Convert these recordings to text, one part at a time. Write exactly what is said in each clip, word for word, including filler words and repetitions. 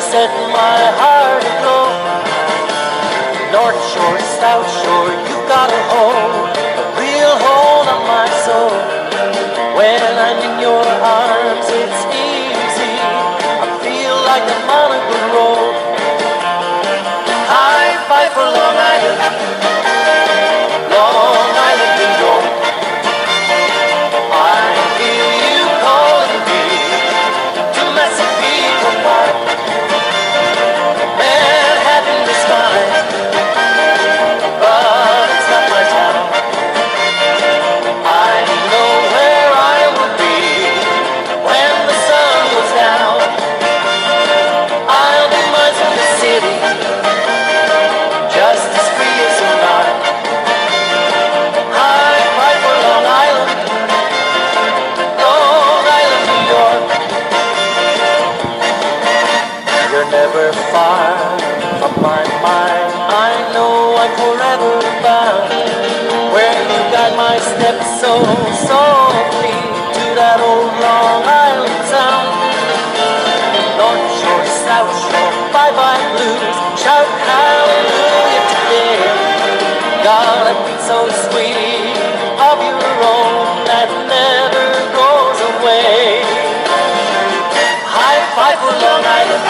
set my heart aglow. North Shore, South Shore, you got a hold, a real hold on my soul. When I'm in your arms, it's easy. I feel like I'm on a good road. High five for Long Island, Long Island, New York. I hear you calling me to Massapequa Park. Manhattan is mine, but it's not my town. I know where I will be when the sun goes down. I'll be miles from the city, just as free as a lark. High five for Long Island, Long Island, New York. You're never far from my mind. I know I'm forever bound where you guide my steps so softly to that old Long Island town. North Shore, South Shore, bye-bye blues, shout hallelujah today. God, a beat so sweet of your own that never goes away. High five for Long Island,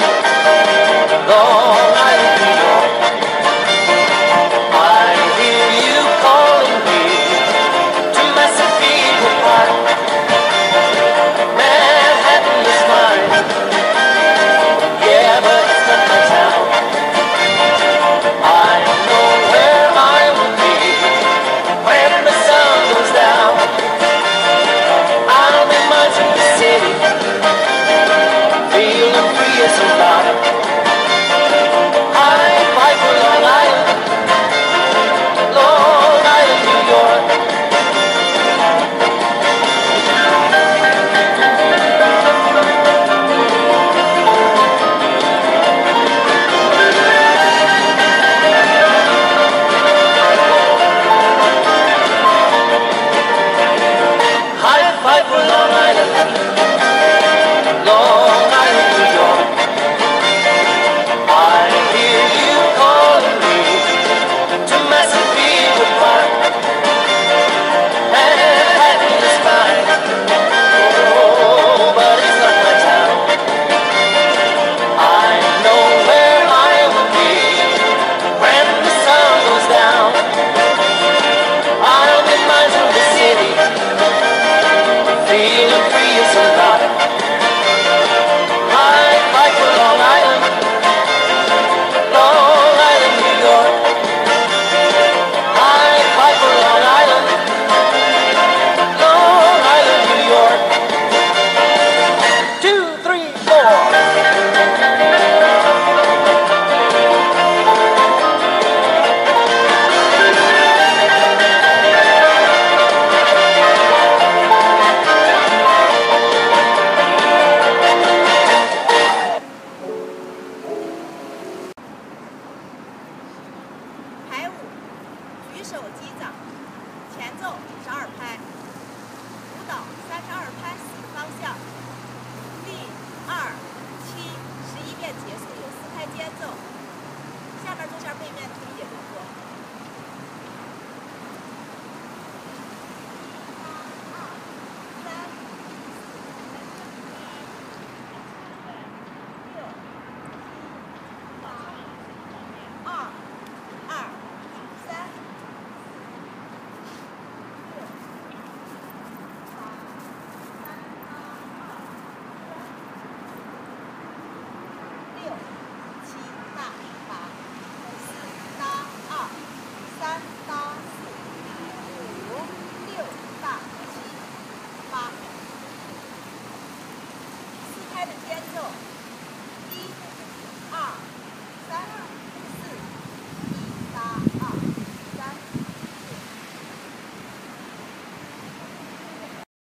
Long Island, New York. I hear you calling me to Massapequa Park. Manhattan is mine, yeah, but it's not my town. I know where I will be when the sun goes down. I'll be miles from the city, feeling free as a lark. High five for Long Island, Long Island, New York. High five for Long Island, Long Island, New York. I hear you calling me to Massapequa Park. Manhattan is mine, oh, but it's not my town. I know where I will be when the sun goes down. I'll be miles from the city, feeling free as a lark. High five for Long Island, Long Island, New York. High five for Long Island, Long Island, New York. Two, three, four.